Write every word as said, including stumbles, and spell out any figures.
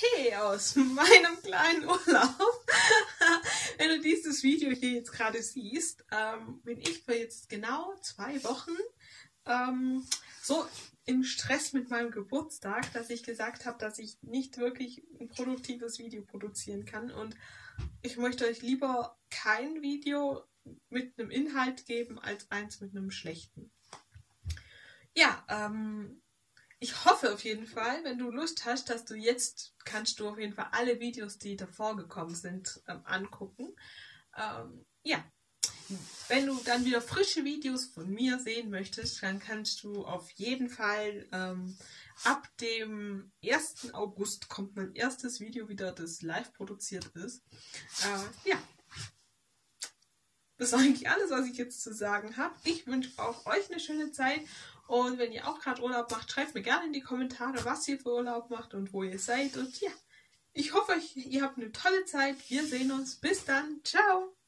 Tee aus meinem kleinen Urlaub. Wenn du dieses Video hier jetzt gerade siehst, ähm, bin ich für jetzt genau zwei Wochen ähm, so im Stress mit meinem Geburtstag, dass ich gesagt habe, dass ich nicht wirklich ein produktives Video produzieren kann. Und ich möchte euch lieber kein Video mit einem Inhalt geben, als eins mit einem schlechten. Ja, ähm, ich hoffe auf jeden Fall, wenn du Lust hast, dass du jetzt, kannst du auf jeden Fall alle Videos, die davor gekommen sind, ähm, angucken. Ähm, ja, wenn du dann wieder frische Videos von mir sehen möchtest, dann kannst du auf jeden Fall ähm, ab dem ersten August kommt mein erstes Video wieder, das live produziert ist. Äh, ja. Das ist eigentlich alles, was ich jetzt zu sagen habe. Ich wünsche auch euch eine schöne Zeit. Und wenn ihr auch gerade Urlaub macht, schreibt mir gerne in die Kommentare, was ihr für Urlaub macht und wo ihr seid. Und ja, ich hoffe, ihr habt eine tolle Zeit. Wir sehen uns. Bis dann. Ciao.